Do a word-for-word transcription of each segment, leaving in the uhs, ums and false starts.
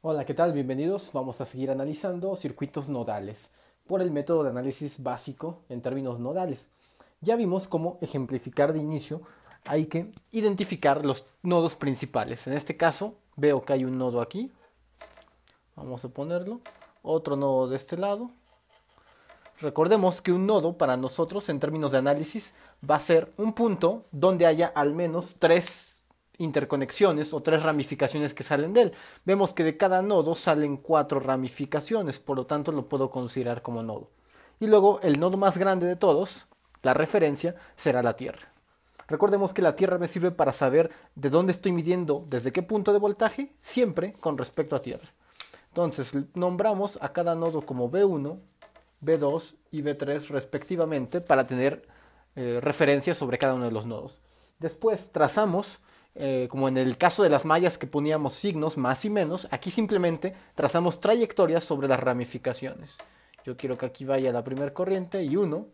Hola, ¿qué tal? Bienvenidos. Vamos a seguir analizando circuitos nodales por el método de análisis básico en términos nodales. Ya vimos cómo ejemplificar de inicio hay que identificar los nodos principales. En este caso veo que hay un nodo aquí. Vamos a ponerlo. Otro nodo de este lado. Recordemos que un nodo para nosotros en términos de análisis va a ser un punto donde haya al menos tres interconexiones o tres ramificaciones que salen de él. Vemos que de cada nodo salen cuatro ramificaciones, por lo tanto lo puedo considerar como nodo. Y luego el nodo más grande de todos, la referencia, será la Tierra. Recordemos que la Tierra me sirve para saber de dónde estoy midiendo, desde qué punto de voltaje, siempre con respecto a Tierra. Entonces nombramos a cada nodo como B uno, B dos y B tres respectivamente para tener eh, referencias sobre cada uno de los nodos. Después trazamos, eh, como en el caso de las mallas que poníamos signos más y menos, aquí simplemente trazamos trayectorias sobre las ramificaciones. Yo quiero que aquí vaya la primera corriente y uno,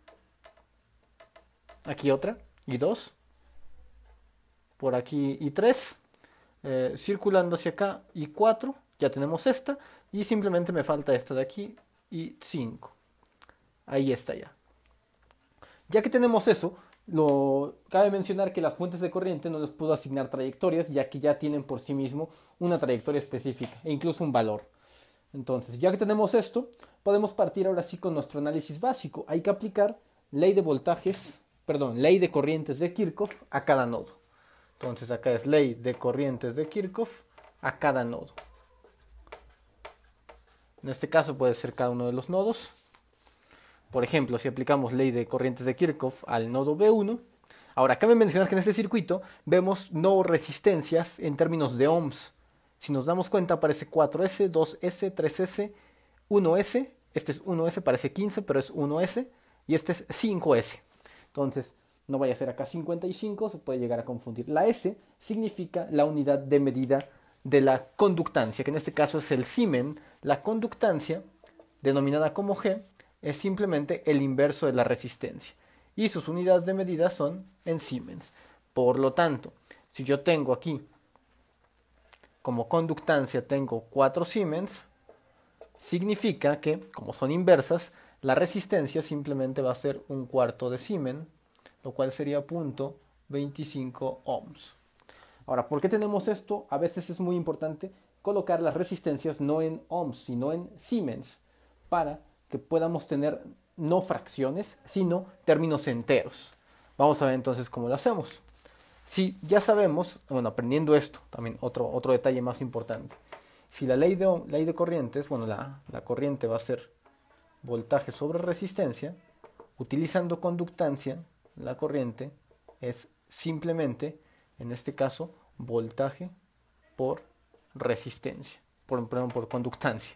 aquí otra y dos, por aquí y tres, eh, circulando hacia acá y cuatro, ya tenemos esta y simplemente me falta esta de aquí y cinco. Ahí está ya. Ya que tenemos eso, lo, cabe mencionar que las fuentes de corriente no les puedo asignar trayectorias, ya que ya tienen por sí mismo una trayectoria específica e incluso un valor. Entonces, ya que tenemos esto, podemos partir ahora sí con nuestro análisis básico. Hay que aplicar ley de voltajes, perdón, ley de corrientes de Kirchhoff a cada nodo. Entonces, acá es ley de corrientes de Kirchhoff a cada nodo. En este caso puede ser cada uno de los nodos. Por ejemplo, si aplicamos ley de corrientes de Kirchhoff al nodo B uno, ahora cabe mencionar que en este circuito vemos no resistencias en términos de ohms. Si nos damos cuenta aparece cuatro ese, dos ese, tres ese, uno ese, este es uno ese, parece quince, pero es uno ese, y este es cinco ese. Entonces, no vaya a ser acá cincuenta y cinco, se puede llegar a confundir. La S significa la unidad de medida de la conductancia, que en este caso es el Siemens. La conductancia, denominada como G, es simplemente el inverso de la resistencia. Y sus unidades de medida son en Siemens. Por lo tanto, si yo tengo aquí como conductancia tengo cuatro Siemens, significa que, como son inversas, la resistencia simplemente va a ser un cuarto de Siemens, lo cual sería punto veinticinco ohms. Ahora, ¿por qué tenemos esto? A veces es muy importante colocar las resistencias no en ohms, sino en Siemens, para que podamos tener no fracciones, sino términos enteros. Vamos a ver entonces cómo lo hacemos. Si ya sabemos, bueno, aprendiendo esto, también otro, otro detalle más importante. Si la ley de, ley de corrientes, bueno, la, la corriente va a ser voltaje sobre resistencia, utilizando conductancia, la corriente es simplemente, en este caso, voltaje por resistencia, por, perdón, por conductancia.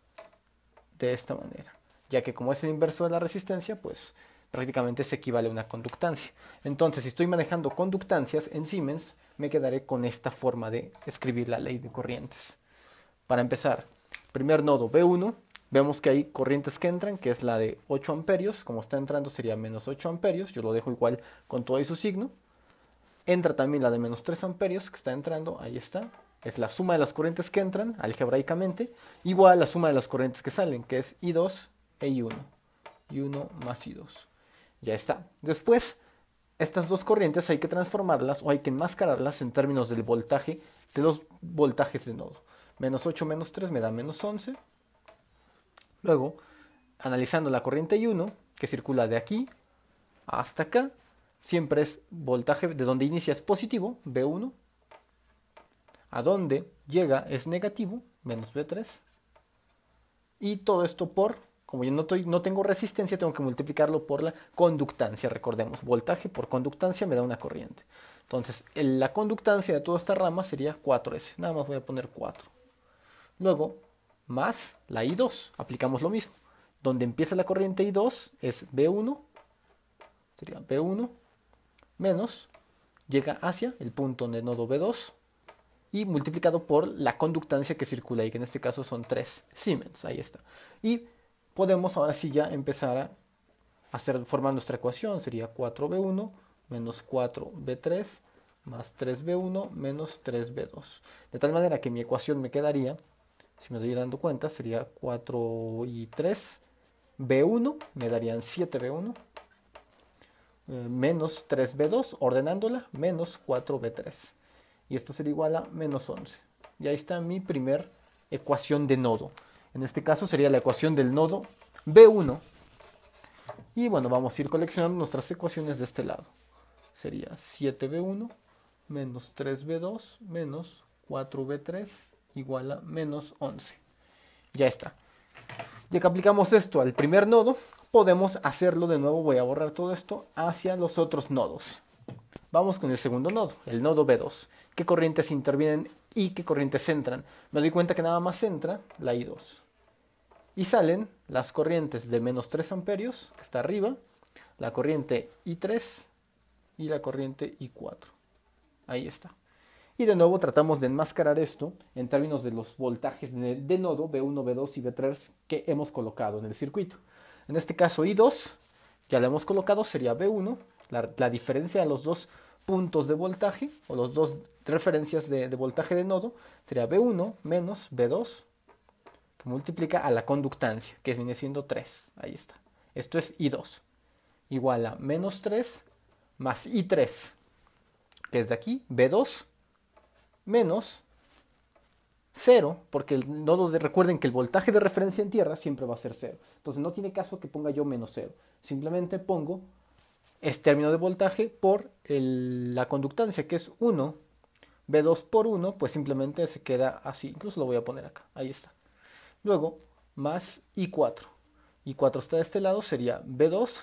De esta manera, ya que como es el inverso de la resistencia, pues prácticamente se equivale a una conductancia. Entonces, si estoy manejando conductancias en Siemens, me quedaré con esta forma de escribir la ley de corrientes. Para empezar, primer nodo B uno, vemos que hay corrientes que entran, que es la de ocho amperios, como está entrando sería menos ocho amperios, yo lo dejo igual con todo y su signo. Entra también la de menos tres amperios, que está entrando, ahí está. Es la suma de las corrientes que entran, algebraicamente, igual a la suma de las corrientes que salen, que es I dos e I uno. I uno más I dos. Ya está. Después, estas dos corrientes hay que transformarlas o hay que enmascararlas en términos del voltaje de los voltajes de nodo. Menos ocho menos tres me da menos once. Luego, analizando la corriente I uno, que circula de aquí hasta acá, siempre es voltaje de donde inicia es positivo, B uno, a donde llega es negativo, menos B tres, y todo esto por, como yo no, estoy, no tengo resistencia, tengo que multiplicarlo por la conductancia. Recordemos, voltaje por conductancia me da una corriente. Entonces, la conductancia de toda esta rama sería cuatro ese. Nada más voy a poner cuatro. Luego, más la I dos. Aplicamos lo mismo. Donde empieza la corriente I dos es B uno. Sería B uno menos, llega hacia el punto de nodo B dos. Y multiplicado por la conductancia que circula ahí, que en este caso son tres Siemens. Ahí está. Y podemos ahora sí ya empezar a hacer, formar nuestra ecuación. Sería cuatro B uno menos cuatro B tres más tres B uno menos tres B dos. De tal manera que mi ecuación me quedaría Si me estoy dando cuenta, sería cuatro y tres. B uno, me darían siete B uno. Eh, menos tres B dos, ordenándola, menos cuatro B tres. Y esto sería igual a menos once. Y ahí está mi primer ecuación de nodo. En este caso sería la ecuación del nodo B uno. Y bueno, vamos a ir coleccionando nuestras ecuaciones de este lado. Sería siete B uno menos tres B dos menos cuatro B tres igual a menos once. Ya está. Ya que aplicamos esto al primer nodo, podemos hacerlo de nuevo. Voy a borrar todo esto hacia los otros nodos. Vamos con el segundo nodo, el nodo B dos. ¿Qué corrientes intervienen y qué corrientes entran? Me doy cuenta que nada más entra la I dos. Y salen las corrientes de menos tres amperios, que está arriba, la corriente I tres y la corriente I cuatro. Ahí está. Y de nuevo tratamos de enmascarar esto en términos de los voltajes de, de nodo B uno, B dos y B tres que hemos colocado en el circuito. En este caso I dos, ya la hemos colocado, sería B uno, la, la diferencia de los dos puntos de voltaje, o los dos referencias de, de voltaje de nodo, sería B uno menos B dos, que multiplica a la conductancia, que viene siendo tres. Ahí está. Esto es I dos, igual a menos tres más I tres, que es de aquí, B dos, menos cero, porque el nodo de, recuerden que el voltaje de referencia en tierra siempre va a ser cero. Entonces no tiene caso que ponga yo menos cero. Simplemente pongo este término de voltaje por el, la conductancia, que es uno. B dos por uno, pues simplemente se queda así. Incluso lo voy a poner acá. Ahí está. Luego, más I cuatro. I cuatro está de este lado, sería B dos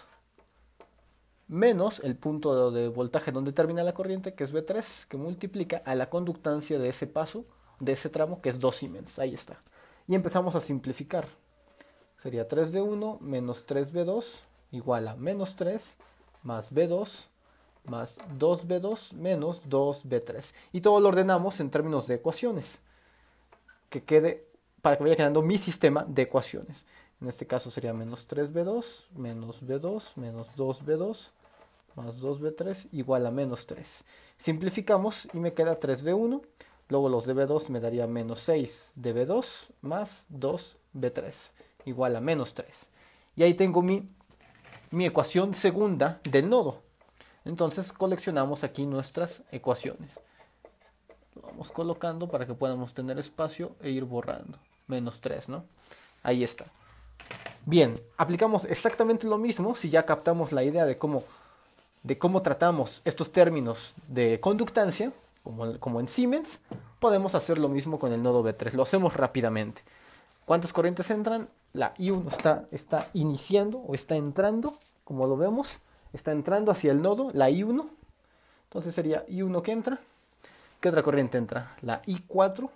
menos el punto de voltaje donde termina la corriente, que es B tres, que multiplica a la conductancia de ese paso, de ese tramo, que es dos Siemens. Ahí está. Y empezamos a simplificar. Sería tres B uno menos tres B dos igual a menos tres más B dos más dos B dos menos dos B tres. Y todo lo ordenamos en términos de ecuaciones. Que quede, para que vaya quedando mi sistema de ecuaciones. En este caso sería menos tres B dos menos B dos menos dos B dos más dos B tres igual a menos tres. Simplificamos y me queda tres B uno. Luego los de B dos me daría menos seis de B dos más dos B tres igual a menos tres. Y ahí tengo mi, mi ecuación segunda del nodo. Entonces coleccionamos aquí nuestras ecuaciones. Lo vamos colocando para que podamos tener espacio e ir borrando. Menos tres, ¿no? Ahí está. Bien, aplicamos exactamente lo mismo si ya captamos la idea de cómo, de cómo tratamos estos términos de conductancia, como, como en Siemens. Podemos hacer lo mismo con el nodo B tres. Lo hacemos rápidamente. ¿Cuántas corrientes entran? La I uno está, está iniciando o está entrando, como lo vemos. Está entrando hacia el nodo, la I uno. Entonces sería I uno que entra. ¿Qué otra corriente entra? La I cuatro.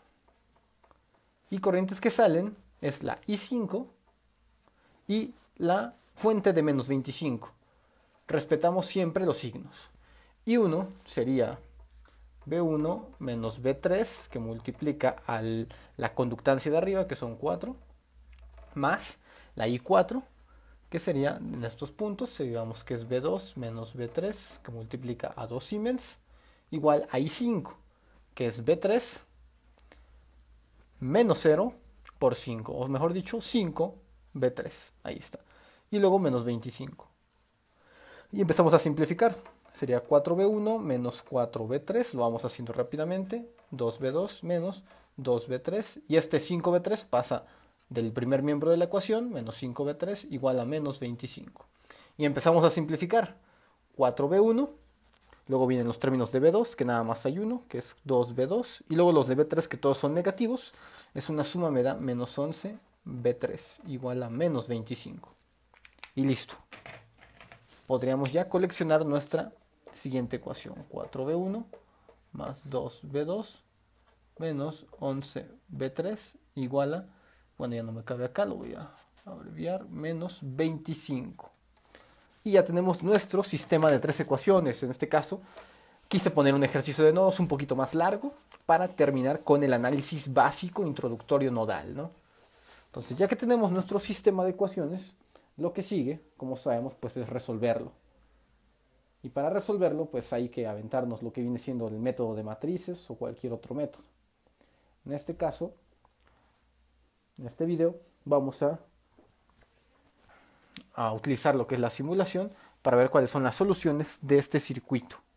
Y corrientes que salen es la I cinco y la fuente de menos veinticinco. Respetamos siempre los signos. I uno sería B uno menos B tres, que multiplica a la conductancia de arriba, que son cuatro, más la I cuatro, que sería en estos puntos, digamos que es B dos menos B tres, que multiplica a dos Siemens, igual a I cinco, que es B tres menos cero por cinco, o mejor dicho, cinco B tres, ahí está. Y luego menos veinticinco. Y empezamos a simplificar. Sería cuatro B uno menos cuatro B tres, lo vamos haciendo rápidamente, dos B dos menos dos B tres, y este cinco B tres pasa del primer miembro de la ecuación, menos cinco B tres igual a menos veinticinco. Y empezamos a simplificar, cuatro B uno, luego vienen los términos de B dos, que nada más hay uno, que es dos B dos, y luego los de B tres, que todos son negativos, es una suma, me da menos once B tres igual a menos veinticinco. Y listo. Podríamos ya coleccionar nuestra siguiente ecuación, cuatro B uno más dos B dos menos once B tres igual a, bueno, ya no me cabe acá, lo voy a abreviar, menos veinticinco. Y ya tenemos nuestro sistema de tres ecuaciones. En este caso quise poner un ejercicio de nodos un poquito más largo para terminar con el análisis básico introductorio nodal, ¿no? Entonces, ya que tenemos nuestro sistema de ecuaciones, lo que sigue, como sabemos, pues es resolverlo. Y para resolverlo, pues hay que aventarnos lo que viene siendo el método de matrices o cualquier otro método. En este caso, En este video vamos a, a utilizar lo que es la simulación para ver cuáles son las soluciones de este circuito.